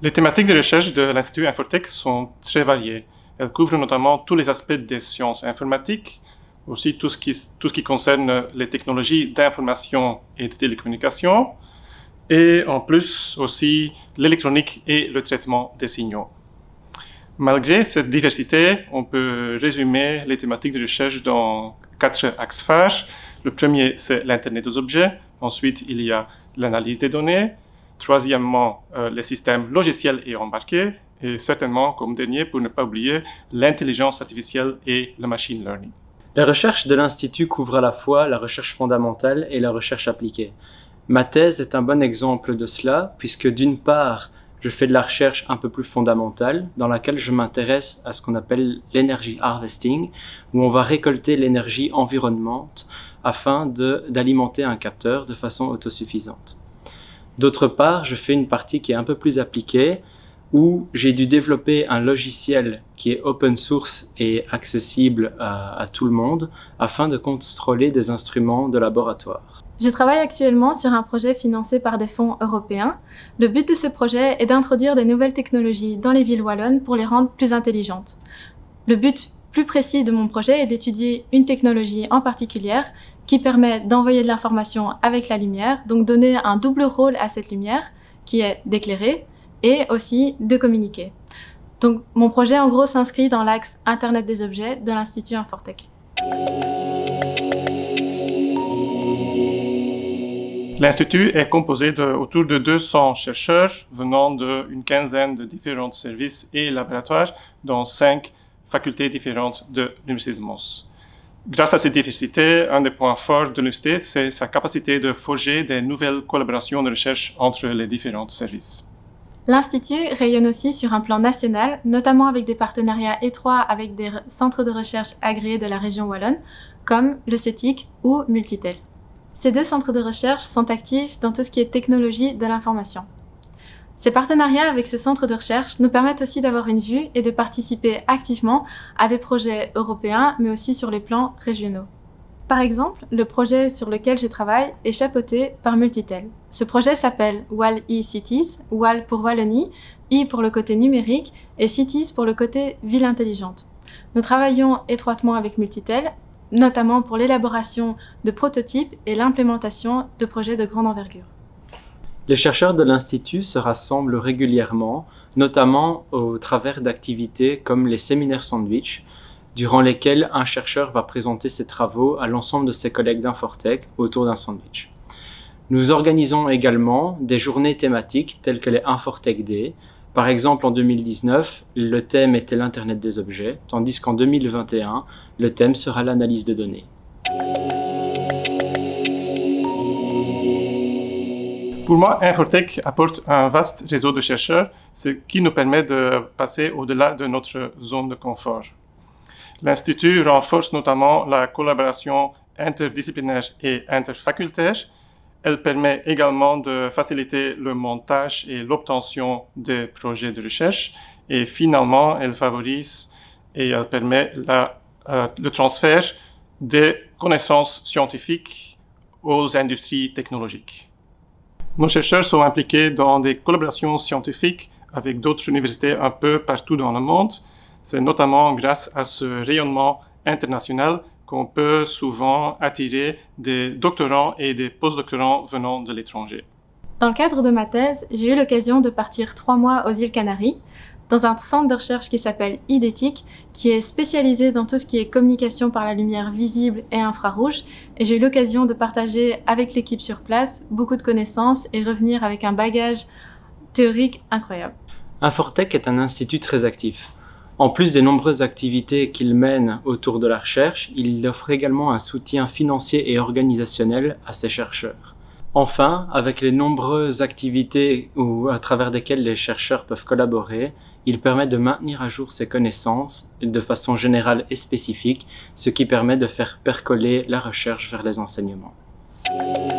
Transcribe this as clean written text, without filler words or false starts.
Les thématiques de recherche de l'Institut Infotech sont très variées. Elles couvrent notamment tous les aspects des sciences informatiques, aussi tout ce qui concerne les technologies d'information et de télécommunication, et en plus aussi l'électronique et le traitement des signaux. Malgré cette diversité, on peut résumer les thématiques de recherche dans 4 axes phares. Le premier, c'est l'Internet des objets. Ensuite, il y a l'analyse des données. Troisièmement, les systèmes logiciels et embarqués. Et certainement, comme dernier, pour ne pas oublier, l'intelligence artificielle et le machine learning. La recherche de l'Institut couvre à la fois la recherche fondamentale et la recherche appliquée. Ma thèse est un bon exemple de cela, puisque d'une part, je fais de la recherche un peu plus fondamentale, dans laquelle je m'intéresse à ce qu'on appelle l'énergie harvesting, où on va récolter l'énergie environnante afin d'alimenter un capteur de façon autosuffisante. D'autre part, je fais une partie qui est un peu plus appliquée, où j'ai dû développer un logiciel qui est open source et accessible à tout le monde, afin de contrôler des instruments de laboratoire. Je travaille actuellement sur un projet financé par des fonds européens. Le but de ce projet est d'introduire des nouvelles technologies dans les villes wallonnes pour les rendre plus intelligentes. Le but plus précis de mon projet est d'étudier une technologie en particulier qui permet d'envoyer de l'information avec la lumière, donc donner un double rôle à cette lumière qui est d'éclairer et aussi de communiquer. Donc mon projet en gros s'inscrit dans l'axe Internet des objets de l'Institut Infotech. L'Institut est composé autour de 200 chercheurs venant d'une quinzaine de différents services et laboratoires dans 5 facultés différentes de l'Université de Mons. Grâce à cette diversité, un des points forts de l'université, c'est sa capacité de forger des nouvelles collaborations de recherche entre les différents services. L'Institut rayonne aussi sur un plan national, notamment avec des partenariats étroits avec des centres de recherche agréés de la région wallonne, comme le CETIC ou Multitel. Ces 2 centres de recherche sont actifs dans tout ce qui est technologie de l'information. Ces partenariats avec ces centres de recherche nous permettent aussi d'avoir une vue et de participer activement à des projets européens, mais aussi sur les plans régionaux. Par exemple, le projet sur lequel je travaille est chapeauté par Multitel. Ce projet s'appelle WAL e-Cities, WAL pour Wallonie, E pour le côté numérique et Cities pour le côté ville intelligente. Nous travaillons étroitement avec Multitel, notamment pour l'élaboration de prototypes et l'implémentation de projets de grande envergure. Les chercheurs de l'Institut se rassemblent régulièrement, notamment au travers d'activités comme les séminaires sandwich, durant lesquels un chercheur va présenter ses travaux à l'ensemble de ses collègues d'Infortech autour d'un sandwich. Nous organisons également des journées thématiques telles que les Infotech Day. Par exemple, en 2019, le thème était l'Internet des objets, tandis qu'en 2021, le thème sera l'analyse de données. Pour moi, Infotech apporte un vaste réseau de chercheurs, ce qui nous permet de passer au-delà de notre zone de confort. L'Institut renforce notamment la collaboration interdisciplinaire et interfacultaire. Elle permet également de faciliter le montage et l'obtention des projets de recherche. Et finalement, elle favorise et elle permet le transfert des connaissances scientifiques aux industries technologiques. Nos chercheurs sont impliqués dans des collaborations scientifiques avec d'autres universités un peu partout dans le monde. C'est notamment grâce à ce rayonnement international qu'on peut souvent attirer des doctorants et des postdoctorants venant de l'étranger. Dans le cadre de ma thèse, j'ai eu l'occasion de partir 3 mois aux îles Canaries, dans un centre de recherche qui s'appelle IDETIC, qui est spécialisé dans tout ce qui est communication par la lumière visible et infrarouge, et j'ai eu l'occasion de partager avec l'équipe sur place beaucoup de connaissances et revenir avec un bagage théorique incroyable. Infotech est un institut très actif. En plus des nombreuses activités qu'il mène autour de la recherche, il offre également un soutien financier et organisationnel à ses chercheurs. Enfin, avec les nombreuses activités à travers lesquelles les chercheurs peuvent collaborer, il permet de maintenir à jour ses connaissances de façon générale et spécifique, ce qui permet de faire percoler la recherche vers les enseignements.